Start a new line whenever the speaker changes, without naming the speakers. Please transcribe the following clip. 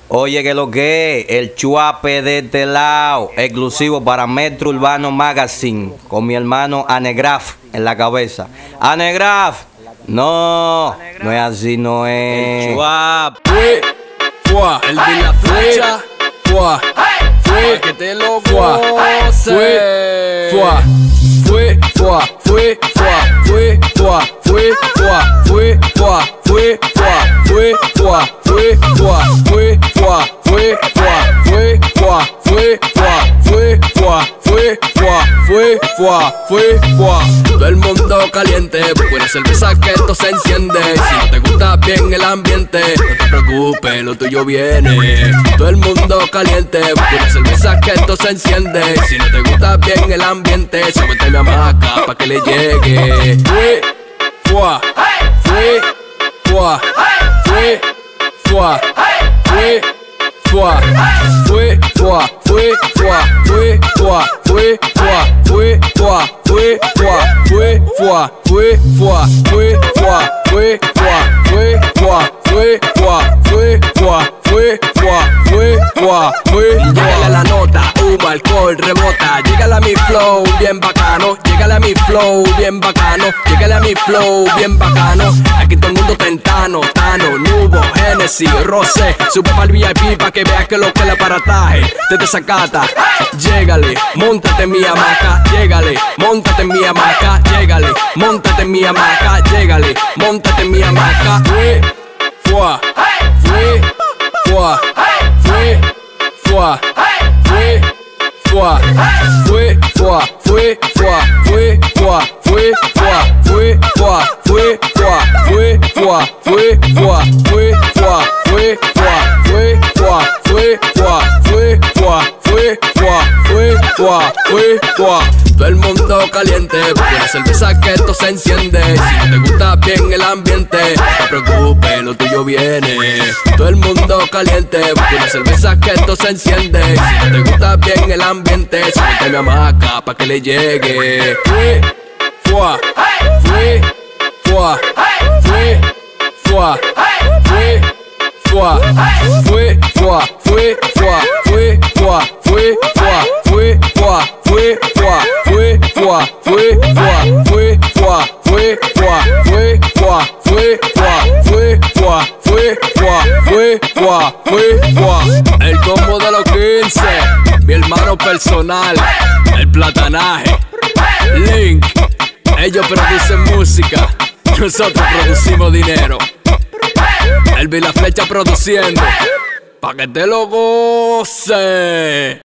Oye, que lo que es el chuape de este lado, exclusivo para Metro Urbano Magazine, con mi hermano Anegraf en la cabeza. Anegraf, no es así, no es.
El chuape, fue, el de la flecha, fue, que te lo goce. Todo el mundo caliente, buena cerveza que esto se enciende. Si no te gusta bien el ambiente, no te preocupes, lo tuyo viene. Todo el mundo caliente, buena cerveza que esto se enciende. Si no te gusta bien el ambiente, súbete a mi hamaca pa' que le llegue. Llegale a la nota, humo, alcohol, rebota. Llegale a mi flow, bien bacano. Llegale a mi flow, bien bacano. Llegale a mi flow, bien bacano. Aquí todo el mundo tentano, tano, nubo, Genesis, Rosé. Sube pa'l VIP pa' que veas que lo que el aparataje te desacata. Llegale, montate en mi hamaca. Llegale, montate en mi hamaca. Llegale, montate en mi hamaca. Llegale, montate en mi hamaca. Todo el mundo caliente, buena cerveza que esto se enciende. Si no te gusta bien el ambiente, no te preocupes, lo tuyo viene. Todo el mundo caliente, buena cerveza que esto se enciende. Si no te gusta bien el ambiente, súbete a mi hamaca pa' que le llegue. El combo de los 15, mi hermano personal, el platanaje, Link. Ellos producen música, nosotros producimos dinero. El vi la flecha produciendo, pa' que te lo goce.